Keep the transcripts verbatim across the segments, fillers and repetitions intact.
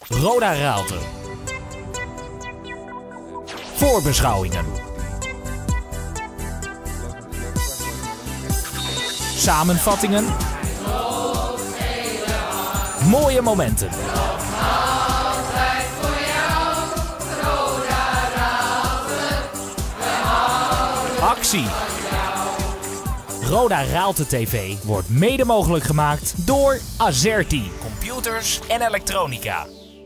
Roda Raalte. Voorbeschouwingen. Samenvattingen. Mooie momenten. Actie. Roda Raalte T V wordt mede mogelijk gemaakt door Azerti, computers en elektronica.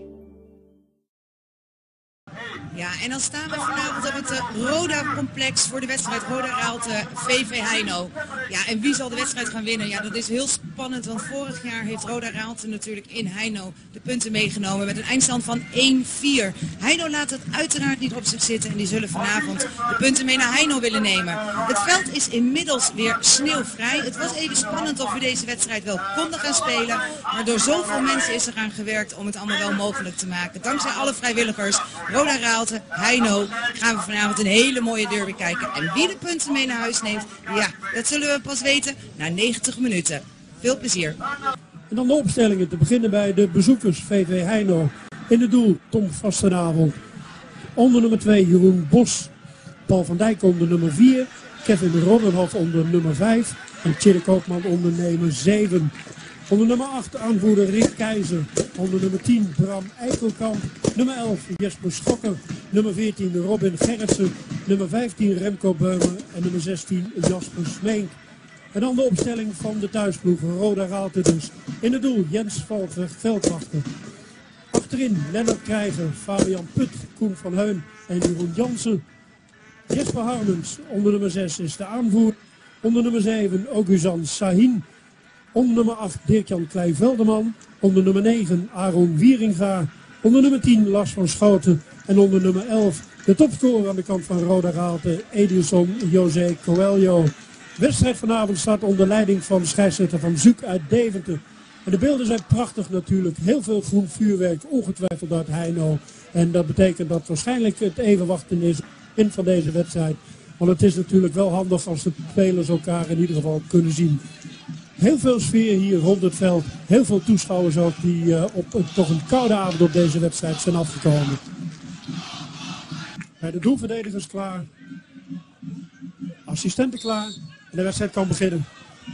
Ja, en dan staan we vanavond op het uh, Roda-complex voor de wedstrijd Roda Raalte V V Heino. Ja, en wie zal de wedstrijd gaan winnen? Ja, dat is heel spannend, want vorig jaar heeft Roda Raalte natuurlijk in Heino de punten meegenomen met een eindstand van één vier. Heino laat het uiteraard niet op zich zitten en die zullen vanavond de punten mee naar Heino willen nemen. Het veld is inmiddels weer sneeuwvrij. Het was even spannend of we deze wedstrijd wel konden gaan spelen, maar door zoveel mensen is er aan gewerkt om het allemaal wel mogelijk te maken. Dankzij alle vrijwilligers, Roda Raalte, Heino, gaan we vanavond een hele mooie derby kijken. En wie de punten mee naar huis neemt, ja, dat zullen we pas weten na negentig minuten. Veel plezier. En dan de opstellingen, te beginnen bij de bezoekers V V Heino. In het doel Tom Vastenavond. Onder nummer twee Jeroen Bos. Paul van Dijk onder nummer vier. Kevin Roddenhoff onder nummer vijf. En Tjede Koopman onder nummer zeven. Onder nummer acht aanvoerder Rick Keizer. Onder nummer tien Bram Eikelkamp. Nummer elf Jesper Schokker. Nummer veertien Robin Gerritsen. Nummer vijftien Remco Beumer. En nummer zestien Jasper Smeenk. En dan de opstelling van de thuisploeg Roda Raalte dus. In het doel Jens Valtweg, veldwachter. Achterin Lennart Krijger, Fabian Put, Koen van Heun en Jeroen Jansen. Jesper Harmens onder nummer zes is de aanvoer. Onder nummer zeven Oguzhan Sahin. Onder nummer acht Dirk-Jan Kleij-Velderman. Onder nummer negen Aaron Wieringa. Onder nummer tien Lars van Schouten. En onder nummer elf de topscorer aan de kant van Roda Raalte, Edilson José Coelho. De wedstrijd vanavond staat onder leiding van scheidsrechter Van Zuuk uit Deventer. En de beelden zijn prachtig natuurlijk. Heel veel groen vuurwerk, ongetwijfeld uit Heino. En dat betekent dat waarschijnlijk het even wachten is in van deze wedstrijd. Want het is natuurlijk wel handig als de spelers elkaar in ieder geval kunnen zien. Heel veel sfeer hier rond het veld. Heel veel toeschouwers ook die uh, op een, toch een koude avond op deze wedstrijd zijn afgekomen. Bij de doelverdedigers klaar. Assistenten klaar. En de wedstrijd kan beginnen.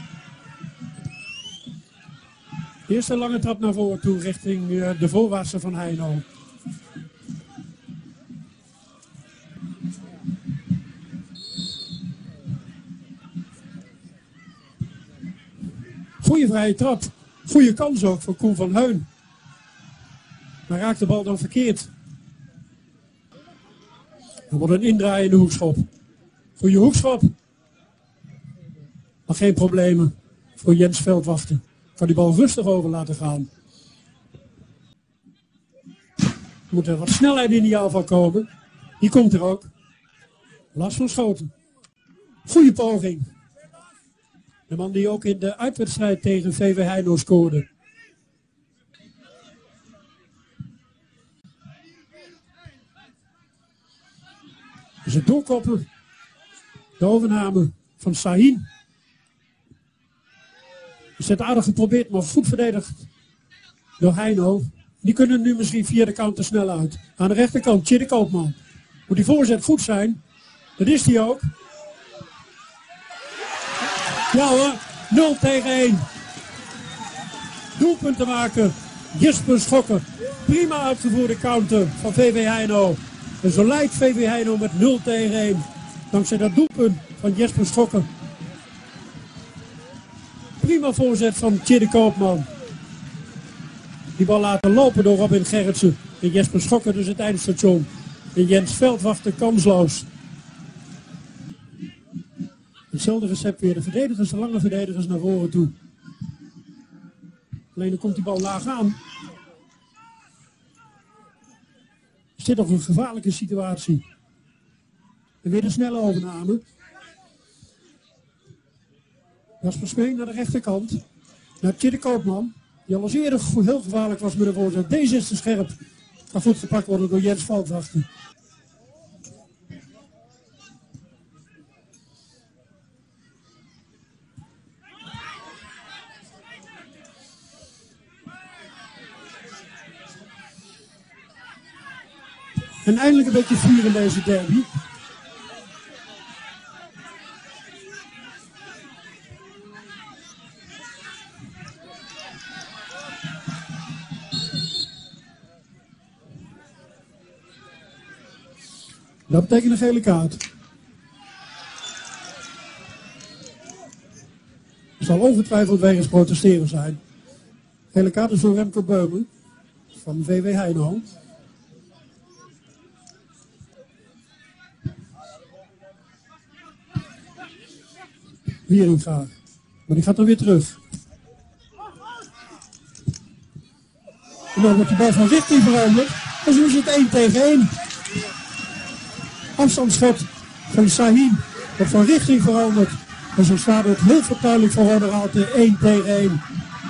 Eerst een lange trap naar voren toe richting uh, de voorwaartse van Heino. Goeie vrije trap. Goeie kans ook voor Koen van Heun. Maar raakt de bal dan verkeerd. Er wordt een indraaiende hoekschop. Goeie hoekschop. Maar geen problemen voor Jens Veldwachter. Kan die bal rustig over laten gaan. Er moet er wat snelheid in die aanval komen. Die komt er ook. Lars van Schoten. Goeie poging. De man die ook in de uitwedstrijd tegen V V Heino scoorde. Dus het doorkoppen. De overname van Sahin. Is het aardig geprobeerd, maar goed verdedigd door Heino. Die kunnen nu misschien via de kant te snel uit. Aan de rechterkant, Tjede Koopman. Moet die voorzet goed zijn. Dat is die ook. Ja hoor, nul tegen één. Doelpunt te maken, Jesper Schokker. Prima uitgevoerde counter van V V Heino. En zo leidt V V Heino met nul tegen één. Dankzij dat doelpunt van Jesper Schokker. Prima voorzet van Tjede Koopman. Die bal laten lopen door Robin Gerritsen. En Jesper Schokker dus het eindstation. En Jens Veldwachter kansloos. Hetzelfde recept weer. De verdedigers, de lange verdedigers naar voren toe. Alleen dan komt die bal laag aan. Is dit nog een gevaarlijke situatie. En weer de snelle overname. Jasper Smeenk naar de rechterkant. Naar Tjede Koopman. Die al eens eerder heel gevaarlijk was met de voorzet. Deze is te scherp. Kan goed gepakt worden door Jens Veldwachter. En eindelijk een beetje vuur in deze derby. Dat betekent een gele kaart. Er zal ongetwijfeld wegens protesteren zijn. Gele kaart is voor Remco Beumen van V V Heino. Wieringa. Maar die gaat dan weer terug. En dan wordt de bal van richting veranderd. En zo is het één tegen één. Afstandsschot van Sahin wordt van richting veranderd. En zo staat het heel verduidelijk voor Roda Raalte één tegen één.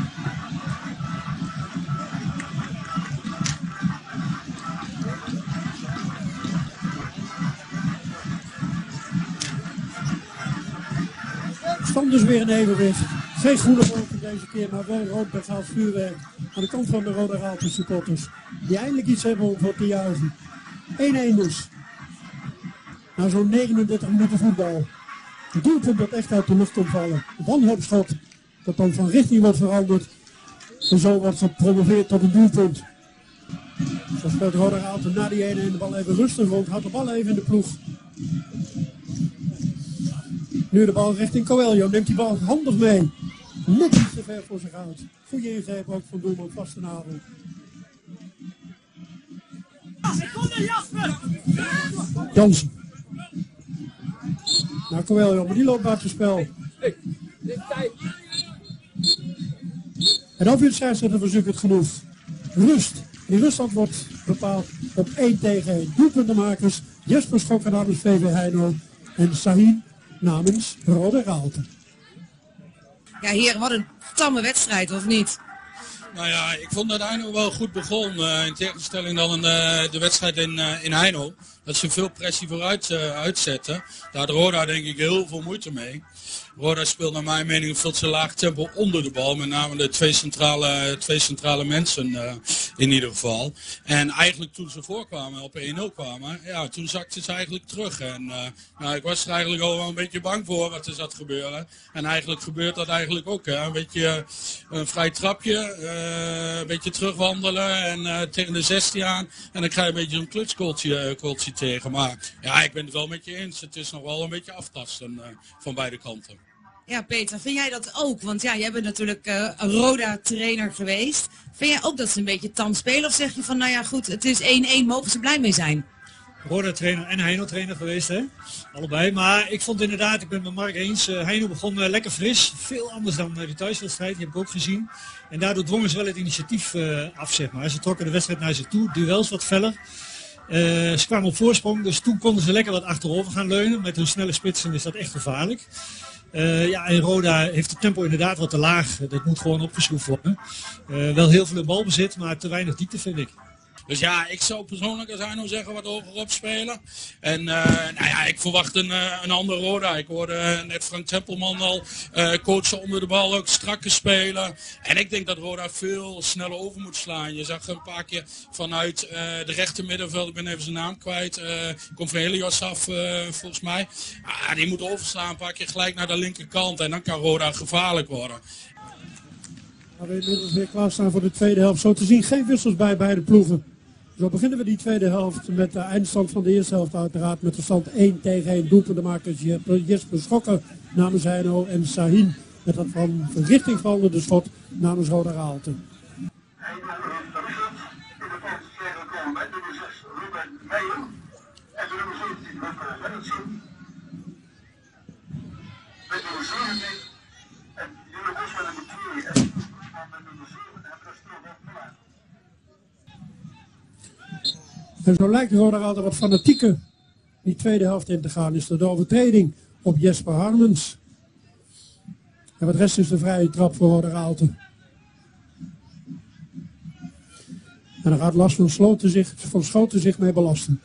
Stand dus weer in evenwicht. Geen groene wolken deze keer, maar wel rood begaald vuurwerk aan de kant van de Roda Raalte supporters. Die eindelijk iets hebben om voor te juichen. één één dus. Na zo'n negenendertig minuten voetbal. Het doelpunt dat echt uit de lucht komt vallen. Een wanhoopschot dat dan van richting wordt veranderd. En zo wordt gepromoveerd tot een doelpunt. Zo speelt Roda Raalte na die ene en de bal even rustig rond. Houdt de bal even in de ploeg. Nu de bal richting Coelho. Neemt die bal handig mee. Net iets te ver voor zich uit. Goede ingreep ook van doelman Vastenavond. Jansen. Nou, Coelho, maar die loopt buiten spel. En dan vindt scheidsrechter verzoek het genoeg. Rust. Die ruststand wordt bepaald op één tegen één. Doelpuntenmakers Jesper Schokker namens V V Heino en Sahin namens Roda Raalte. Ja, heren, wat een tamme wedstrijd, of niet? Nou ja, ik vond dat Heino wel goed begon. Uh, in tegenstelling dan in, uh, de wedstrijd in, uh, in Heino. Dat ze veel pressie vooruit uh, uitzetten. Daar had Roda denk ik heel veel moeite mee. Roda speelt naar mijn mening een veel te laag tempo onder de bal. Met name de twee centrale, twee centrale mensen uh, in ieder geval. En eigenlijk toen ze voorkwamen, op één nul kwamen, ja, toen zakte ze eigenlijk terug. En uh, nou, ik was er eigenlijk al wel een beetje bang voor wat er zat gebeuren. En eigenlijk gebeurt dat eigenlijk ook. Hè. Een beetje een vrij trapje, uh, een beetje terugwandelen en uh, tegen de zestien aan. En dan krijg je een beetje een klutskooltje uh, tegen. Maar ja, ik ben het wel met je eens. Het is nog wel een beetje aftasten uh, van beide kanten. Ja, Peter, vind jij dat ook? Want ja, jij bent natuurlijk uh, een Roda-trainer geweest. Vind jij ook dat ze een beetje tam spelen? Of zeg je van, nou ja, goed, het is één één, mogen ze blij mee zijn? Roda-trainer en Heino-trainer geweest, hè? Allebei. Maar ik vond inderdaad, ik ben het met Mark eens, uh, Heino begon uh, lekker fris. Veel anders dan uh, de thuiswedstrijd, die heb ik ook gezien. En daardoor dwongen ze wel het initiatief uh, af, zeg maar. Ze trokken de wedstrijd naar zich toe, duels wat feller. Uh, ze kwamen op voorsprong, dus toen konden ze lekker wat achterover gaan leunen. Met hun snelle spitsen is dat echt gevaarlijk. Uh, ja, en Roda heeft het tempo inderdaad wat te laag. Dat moet gewoon opgeschroefd worden. Uh, wel heel veel in balbezit, maar te weinig diepte vind ik. Dus ja, ik zou persoonlijk als Heino zeggen wat hogerop spelen. En uh, nou ja, ik verwacht een, uh, een ander Roda. Ik hoorde uh, net Frank Tempelman al uh, coachen onder de bal, ook strakker spelen. En ik denk dat Roda veel sneller over moet slaan. Je zag een paar keer vanuit uh, de rechter middenveld, ik ben even zijn naam kwijt, uh, komt van Helios af uh, volgens mij. Ah, die moet overslaan, een paar keer gelijk naar de linkerkant en dan kan Roda gevaarlijk worden. Gaan we inmiddels weer klaarstaan voor de tweede helft. Zo te zien geen wissels bij beide ploegen. Zo beginnen we die tweede helft met de eindstand van de eerste helft uiteraard. Met de stand één tegen één. Doelpuntenmakers Jesper Schokker namens Heino en Sahin. Met dat van richting veranderde schot namens Roda Raalte. Heino heeft de schot in de kant tegengekomen met nummer zes Ruben Meijer. En de nummer zeventien Ruben Lennartsen. Met nummer zeventien en Jure Bosman en de Thierry en met nummer zeven hebben de stroom opgelaten. En zo lijkt Roda Raalte wat fanatieker die tweede helft in te gaan. Is er de overtreding op Jesper Harmens. En wat rest is de vrije trap voor Roda Raalte. En dan gaat Lars van Sloten zich, van Schoten zich mee belasten.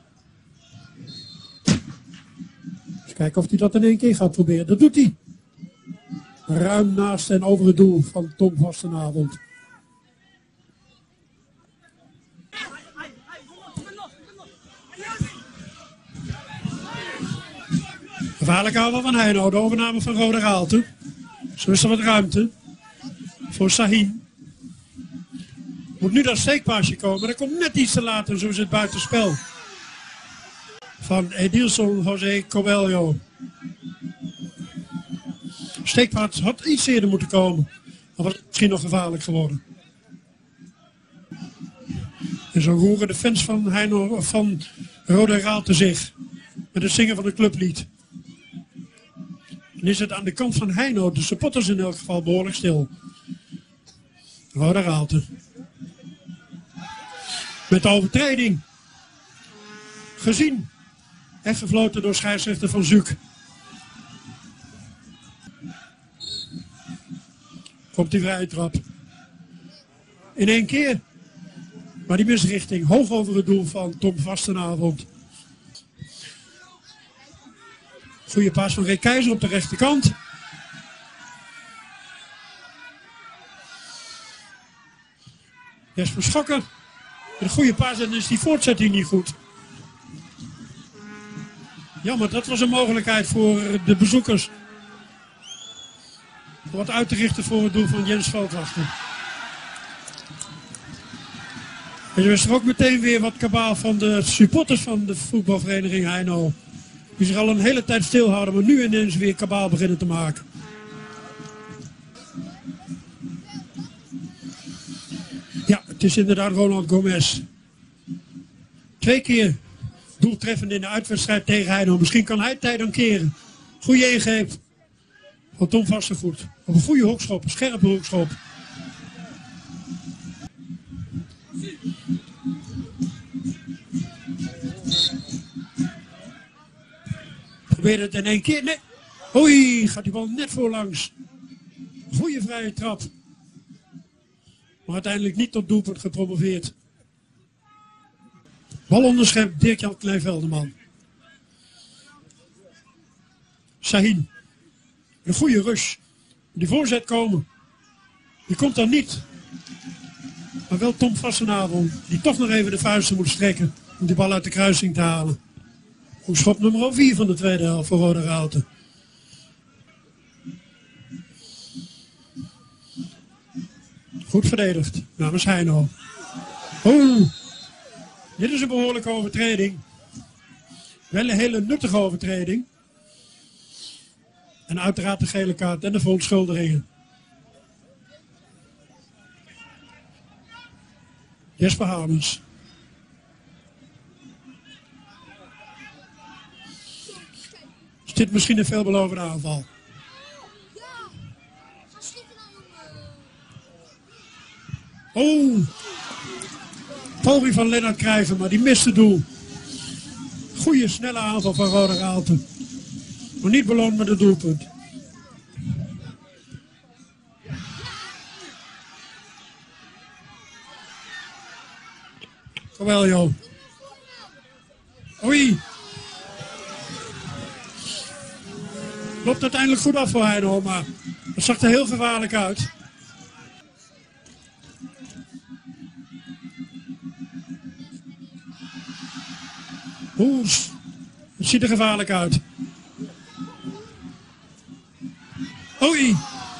Eens kijken of hij dat in één keer gaat proberen. Dat doet hij. Ruim naast en over het doel van Tom Vastenavond. Gevaarlijke aanval van Heino. De overname van Roda Raalte. Zo is er wat ruimte. Voor Sahin. Moet nu dat steekpaasje komen. Dat komt net iets te laat en zo is het buitenspel. Van Edilson José Coelho. Steekpaas had iets eerder moeten komen. Maar was misschien nog gevaarlijk geworden. En zo roeren de fans van, Heino, van Roda Raalte zich. Met het zingen van het clublied. Dan is het aan de kant van Heino, de supporters in elk geval, behoorlijk stil. Roda Raalte. Met de overtreding. Gezien. En gefloten door scheidsrechter Van Zuuk. Komt die vrije trap. In één keer. Maar die misrichting. Hoog over het doel van Tom Vastenavond. Goeie paas van Rick Keizer op de rechterkant. Jesper Schokker. Een goede paas en is die voortzetting niet goed. Jammer, dat was een mogelijkheid voor de bezoekers. Wat uit te richten voor het doel van Jens Veldwachter. En er is er ook meteen weer wat kabaal van de supporters van de voetbalvereniging Heino. Die zich al een hele tijd stilhouden, maar nu ineens weer kabaal beginnen te maken. Ja, het is inderdaad Ronald Gomez. Twee keer doeltreffend in de uitwedstrijd tegen Heino. Misschien kan hij tijd dan keren. Goeie ingreep van Tom Vastengoed. Op een goede hoekschop, een scherpe hoekschop. Probeer het in één keer. Nee. Oei, gaat die bal net voorlangs. Goeie vrije trap. Maar uiteindelijk niet tot doelpunt gepromoveerd. Bal onderschept Dirk-Jan Klein-Velderman. Sahin. Een goede rush. Die voorzet komen. Die komt dan niet. Maar wel Tom Vastenavond. Die toch nog even de vuisten moet strekken. Om die bal uit de kruising te halen. Hoekschop nummer vier van de tweede helft voor Roda Raalte. Goed verdedigd namens Heino. Oh, dit is een behoorlijke overtreding. Wel een hele nuttige overtreding. En uiteraard de gele kaart en de verontschuldigingen. Jesper Hamens. Is dit misschien een veelbelovende aanval? Oh! Poging van Lennart Krijgen, maar die mist het doel. Goeie snelle aanval van Roda Raalte. Maar niet beloond met het doelpunt. Coelho. Oei. Loopt uiteindelijk goed af voor Heino, maar het zag er heel gevaarlijk uit. Oeh, het ziet er gevaarlijk uit. Oei.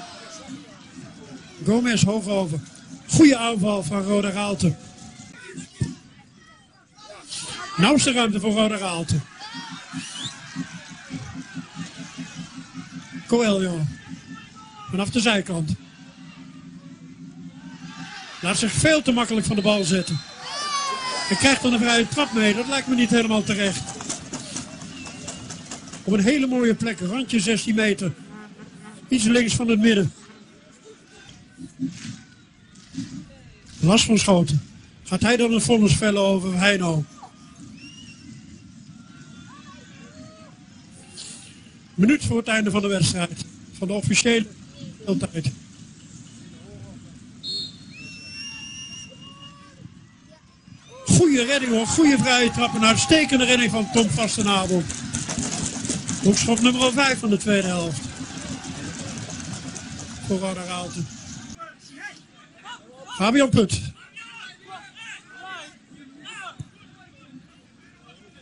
Gomez hoog over. Goeie aanval van Roda Raalte. Nou is de ruimte voor Roda Raalte. Coelho. Vanaf de zijkant. Laat zich veel te makkelijk van de bal zetten. Hij krijgt dan een vrije trap mee. Dat lijkt me niet helemaal terecht. Op een hele mooie plek. Randje zestien meter. Iets links van het midden. Last van Schoten. Gaat hij dan een vonnis vellen over Heino? Minuut voor het einde van de wedstrijd. Van de officiële speeltijd. Goeie redding hoor. Goeie vrije trap. Een uitstekende redding van Tom Vastenavond. Hoekschop nummer vijf van de tweede helft. Voor Roda Raalte. Fabian Put.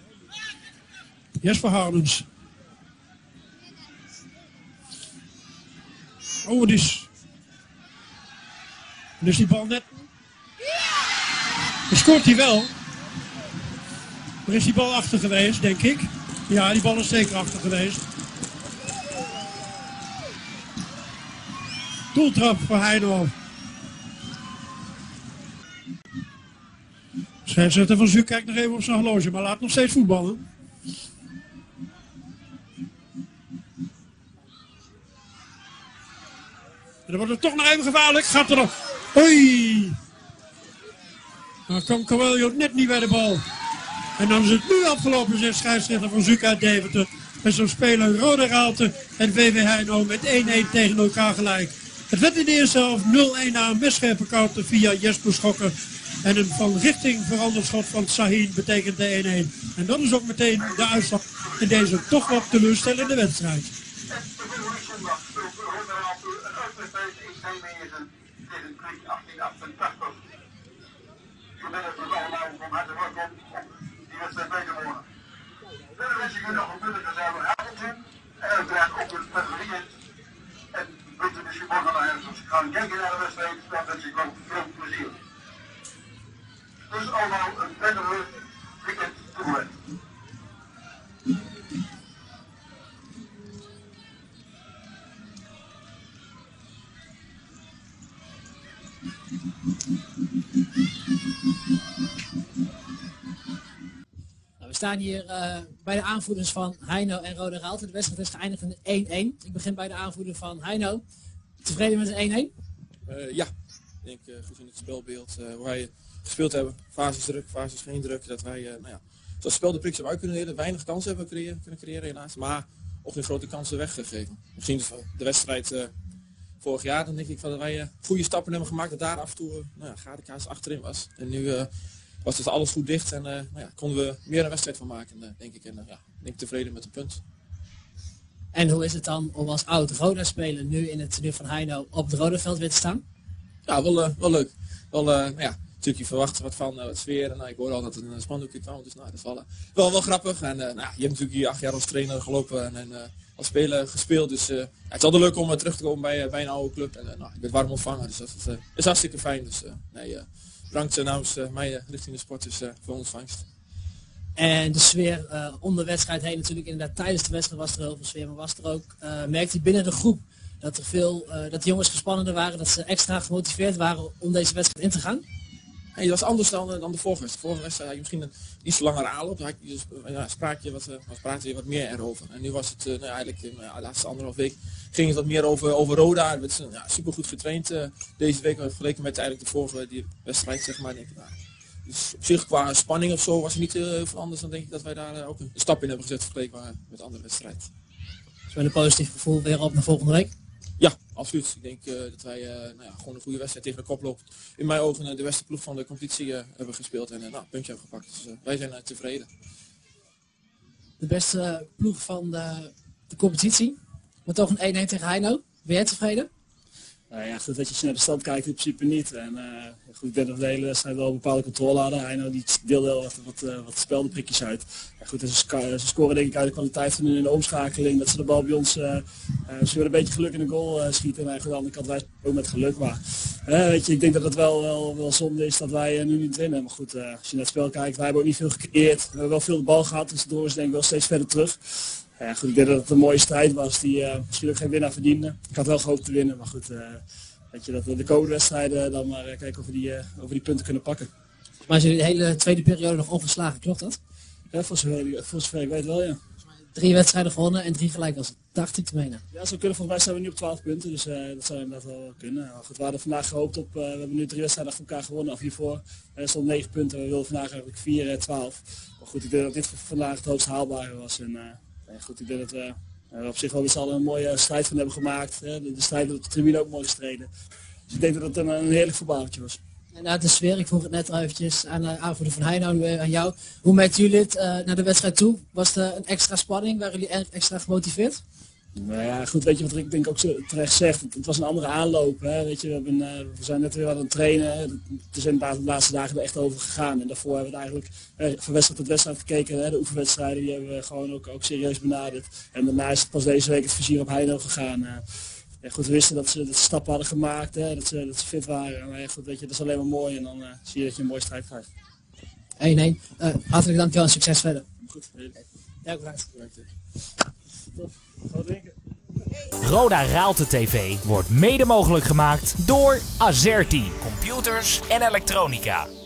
Jesper Harmens. Oh, het is... En is die bal net... Dan scoort hij wel. Er is die bal achter geweest, denk ik. Ja, die bal is zeker achter geweest. Doeltrap voor Heino. Scheidsrechter van Zuuk kijkt nog even op zijn horloge, maar laat nog steeds voetballen. En dan wordt het toch nog even gevaarlijk. Gaat er nog... Oei! Dan komt Coelho net niet bij de bal. En dan is het nu afgelopen, zegt scheidsrechter van Zuuk uit Deventer. En zo spelen Roda Raalte en V V Heino met één-één tegen elkaar gelijk. Het werd in de eerste helft nul-één na een misscherpe counter via Jesper Schokker. En een van richting veranderd schot van Sahin betekent de één-één. En dat is ook meteen de uitslag in deze toch wat teleurstellende wedstrijd. Verder wens ik u nog een prettige zaterdagavond toe. En uiteraard ook een prettige weekend. En weet u misschien morgen nog ergens gaan kijken naar de wedstrijd, dan wens ik ook veel plezier. Dus allemaal een prettige weekend toegewenst. We staan hier uh, bij de aanvoerders van Heino en Roda Raalte. De wedstrijd is geëindigd in één-één. Ik begin bij de aanvoerder van Heino. Tevreden met een één-één? Uh, ja, ik denk uh, gezien het spelbeeld uh, waar wij gespeeld hebben. Fases druk, fases geen druk. Dat wij, uh, nou ja, zoals spel de priks hebben uit kunnen leren. Weinig kansen hebben creëren, kunnen creëren helaas. Maar ook geen grote kansen weggegeven. Misschien de wedstrijd uh, vorig jaar, dan denk ik dat wij uh, goede stappen hebben gemaakt. Dat daar af en toe uh, nou ja, gadekaas achterin was. En nu... Uh, was dus alles goed dicht en uh, nou ja, konden we meer een wedstrijd van maken, uh, denk ik. En uh, ja, denk tevreden met een punt. En hoe is het dan om als oud Roda speler nu in het toernooi van Heino op het Rodaveld weer te staan? Ja, wel, uh, wel leuk. Wel, uh, nou ja, natuurlijk je verwacht wat van uh, wat sfeer. En, uh, ik hoorde al dat het een spandoekje kwam, dus nou, dat is wel, uh, wel, wel grappig. En uh, nou, je hebt natuurlijk hier acht jaar als trainer gelopen en, en uh, als speler gespeeld. Dus uh, ja, het is altijd leuk om uh, terug te komen bij, uh, bij een oude club. En uh, nou, ik ben warm ontvangen, dus dat is, uh, is hartstikke fijn. Dus uh, nee, uh, bedankt uh, namens uh, mij uh, richting de sporters uh, voor ontvangst. En de sfeer uh, om de wedstrijd heen natuurlijk, inderdaad tijdens de wedstrijd was er heel veel sfeer, maar was er ook, uh, merkte je binnen de groep dat er veel, uh, dat de jongens gespannender waren, dat ze extra gemotiveerd waren om deze wedstrijd in te gaan? Hey, dat was anders dan, dan de vorige wedstrijd. De vorige wedstrijd had je misschien een iets langer aanloop, dan had je, dus, ja, spraak je wat, was praten je wat meer erover. En nu was het uh, nou, eigenlijk in uh, de laatste anderhalf week ging het wat meer over, over Roda. Het werd ja, super goed getraind uh, deze week, vergeleken met eigenlijk de vorige die wedstrijd, zeg maar. Denk ik, nou, dus op zich qua spanning of zo was het niet uh, heel veel anders. Dan denk ik dat wij daar uh, ook een stap in hebben gezet vergeleken met de andere wedstrijd. Dus met een positief gevoel weer op naar volgende week? Ja, absoluut. Ik denk uh, dat wij uh, nou ja, gewoon een goede wedstrijd tegen de koploop in mijn ogen uh, de beste ploeg van de competitie uh, hebben gespeeld en uh, nou, een puntje hebben gepakt. Dus uh, wij zijn uh, tevreden. De beste ploeg van de, de competitie, maar toch een één-één tegen Heino. Ben jij tevreden? Nou ja, goed, dat je naar de stand kijkt in principe niet. En uh, goed, ik denk dat we de hele wedstrijd wel een bepaalde controle hadden. Heino die deelde wel wat, wat, uh, wat speldenprikjes uit. Ja, goed, ze, ze scoren denk ik uit de kwaliteit van hun in de omschakeling. Dat ze de bal bij ons, uh, uh, ze willen een beetje geluk in de goal uh, schieten. En aan de andere kant wij ook met geluk. Maar uh, weet je, ik denk dat het wel, wel, wel zonde is dat wij uh, nu niet winnen. Maar goed, uh, als je naar het spel kijkt, wij hebben ook niet veel gecreëerd. We hebben wel veel de bal gehad, dus door is denk ik wel steeds verder terug. Ja, goed, ik denk dat het een mooie strijd was die uh, misschien ook geen winnaar verdiende. Ik had wel gehoopt te winnen, maar goed, uh, weet je, dat we de komende wedstrijden dan maar uh, kijken of we, die, uh, of we die punten kunnen pakken. Maar zijn jullie de hele tweede periode nog ongeslagen, klopt dat? Ja, voor zover, voor zover ik weet wel, ja. Drie wedstrijden gewonnen en drie gelijk als dacht ik te menen. Ja, zo kunnen. Volgens mij staan we nu op twaalf punten, dus uh, dat zou inderdaad wel kunnen. Maar goed, we hadden vandaag gehoopt op, uh, we hebben nu drie wedstrijden achter elkaar gewonnen, of hiervoor. Er stond negen punten, we wilden vandaag eigenlijk vier, uh, twaalf. Maar goed, ik denk dat dit vandaag het hoogst haalbare was. En, uh, ja, goed, ik denk dat we uh, op zich wel eens al een mooie strijd van hebben gemaakt. Hè. De, de strijd op de tribune ook mooi gestreden. Dus ik denk dat het een, een heerlijk voetballertje was. En uit de sfeer, ik vroeg het net al eventjes aan de aanvoerder van Heino, nu aan jou. Hoe merkten jullie het uh, naar de wedstrijd toe? Was er een extra spanning? Waren jullie extra gemotiveerd? Nou ja, goed, weet je wat Rick denk ik ook zo terecht zegt. Het, het was een andere aanloop. Hè? Weet je, we, hebben, uh, we zijn net weer aan het trainen. Hè? Er zijn de laatste dagen er echt over gegaan. En daarvoor hebben we het eigenlijk uh, van wedstrijd tot wedstrijd gekeken. Hè? De oefenwedstrijden die hebben we gewoon ook, ook serieus benaderd. En daarna is het pas deze week het vizier op Heino gegaan. Uh, ja, goed, we wisten dat ze, dat ze stappen hadden gemaakt, hè? Dat, ze, dat ze fit waren. Maar ja, goed, weet je, dat is alleen maar mooi. En dan uh, zie je dat je een mooie strijd krijgt. één één. Uh, hartelijk dankjewel en succes verder. Goed. Ja, bedankt. Roda Raalte T V wordt mede mogelijk gemaakt door Azerty Computers en Elektronica.